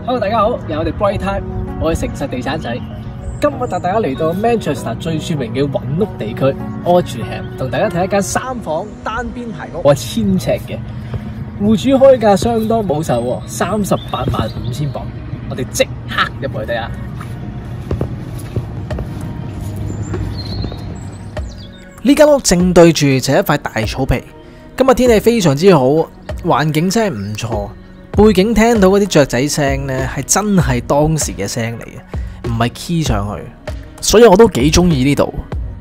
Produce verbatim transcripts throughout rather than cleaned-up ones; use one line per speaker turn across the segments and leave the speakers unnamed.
Hello， 大家好，又我哋 Bright Time， 我係誠實地產仔。今日帶大家嚟到 Manchester 最著名嘅雲屋地區 Aldringham， 同大家睇一間三房單邊排屋，我係千尺嘅，戶主開價相當保守喎，三十八萬五千磅。我哋即刻入去睇下。呢間屋正對住就係一塊大草皮，今日天氣非常之好，環境真係唔錯。背景聽到嗰啲雀仔聲呢，係真係當時嘅聲嚟嘅，唔係 key 上去，所以我都幾中意呢度。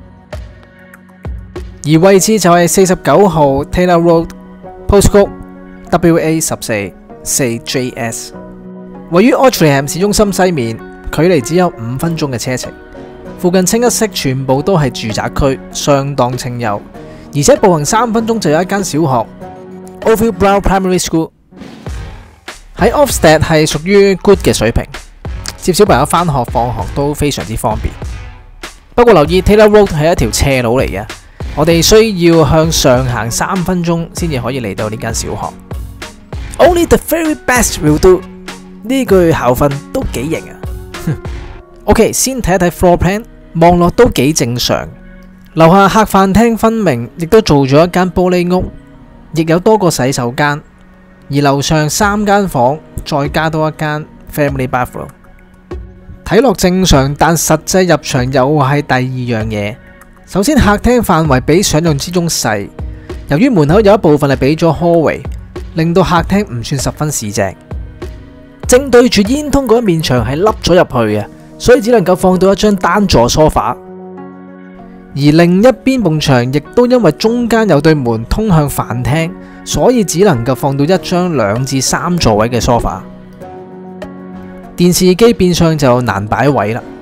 而位置就係四十九號 Taylor Road，postcode W A 十四四 J S， 位於 Aldringham 市中心西面，距離只有五分鐘嘅車程。附近清一色全部都係住宅區，相當清幽，而且步行三分鐘就有一間小學 Oldfield Brow Primary School。喺 Ofsted 係屬於 good 嘅水平，接小朋友返學放學都非常之方便。不過留意 Taylor Road 係一條斜路嚟嘅，我哋需要向上行三分鐘先至可以嚟到呢間小學。Only the very best will do， 呢句校訓都幾型啊！OK， 先睇一睇 floor plan， 望落都幾正常。樓下客飯廳分明，亦都做咗一間玻璃屋，亦有多個洗手間。而樓上三間房，再加多一間 family bathroom， 睇落正常，但實際入場又係第二樣嘢。首先，客廳範圍比想象之中細，由於門口有一部分係俾咗 hallway， 令到客廳唔算十分市正。正對住煙通嗰一面牆係凹咗入去嘅，所以只能夠放到一張單座梳化。而另一邊埲牆亦都因為中間有對門通向飯廳，所以只能夠放到一張兩至三座位嘅梳化。電視機變相就難擺位啦，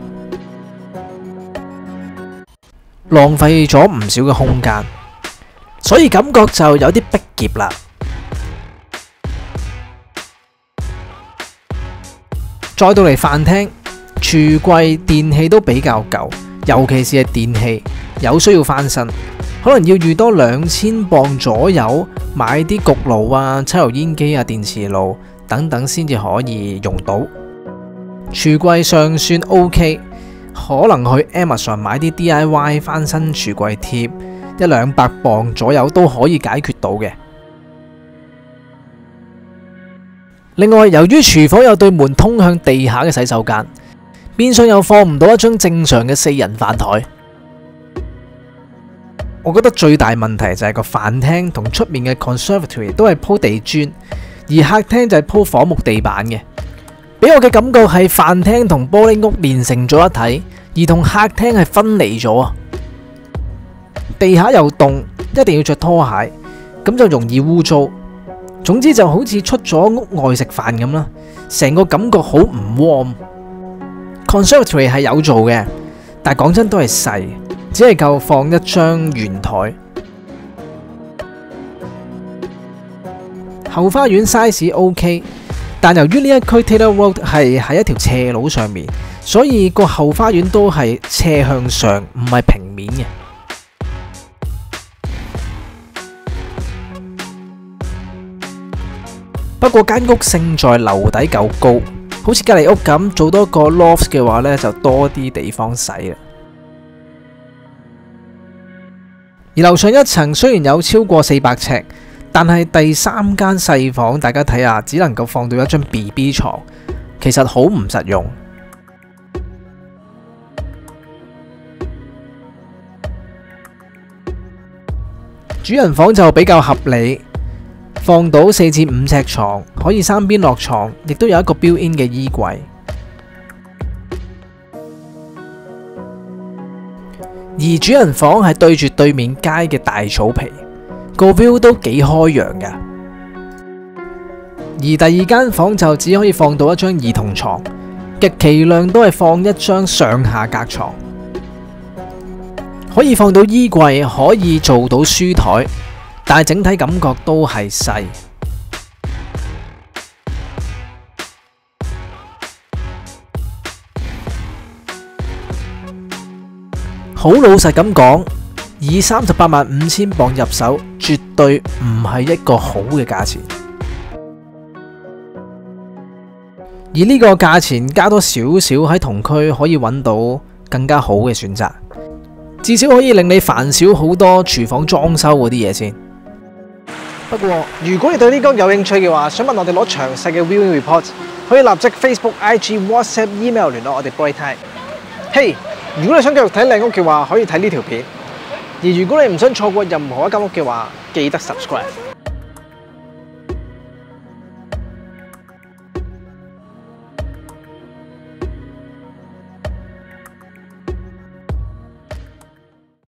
浪費咗唔少嘅空間，所以感覺就有啲逼仄啦。再到嚟飯廳，櫥櫃電器都比較舊，尤其是係電器有需要翻新，可能要預多兩千磅左右買啲焗爐啊、抽油煙機啊、電磁爐等等先至可以用到。櫥櫃尚算 OK， 可能去 Amazon 買啲 D I Y 翻新櫥櫃貼，一兩百磅左右都可以解決到嘅。另外，由於廚房有對門通向地下嘅洗手間，變相又放唔到一張正常嘅四人飯台。我覺得最大問題就係個飯廳同出面嘅 conservatory 都係鋪地磚，而客廳就係鋪仿木地板嘅，俾我嘅感覺係飯廳同玻璃屋連成咗一體，而同客廳係分離咗啊！地下又凍，一定要着拖鞋，咁就容易污糟。總之就好似出咗屋外食飯咁啦，成個感覺好唔 warm。conservatory 係有做嘅，但講真都係細，只係夠放一張圓台。後花園 size OK， 但由於呢一區 Taylor Road 係喺一條斜路上面，所以個後花園都係斜向上，唔係平面嘅。不過間屋勝在樓底夠高，好似隔離屋咁，做多個 loft 嘅話呢，就多啲地方使啦。而樓上一層雖然有超過四百尺，但係第三間細房，大家睇下，只能夠放到一張 B B 床，其實好唔實用。主人房就比較合理，放到四至五尺床，可以三邊落床，亦都有一個 built-in 嘅衣櫃。而主人房係對住對面街嘅大草皮，個 view 都幾開揚噶。而第二間房就只可以放到一張兒童床，極其量都係放一張上下格床，可以放到衣櫃，可以做到書台，但係整體感覺都係細。好老實咁講，以三十八萬五千磅入手，絕對唔係一個好嘅價錢。 而呢個價錢加多少少喺同區可以揾到更加好嘅選擇，至少可以令你煩少好多廚房裝修嗰啲嘢先。不過如果你對呢間有興趣嘅話，想問我哋攞詳細嘅 viewing report， 可以立即 Facebook、I G、WhatsApp、email 聯絡我哋 Boytie。嘿，如果你想繼續睇靚屋嘅話，可以睇呢條片。而如果你唔想錯過任何一間屋嘅話，記得 subscribe。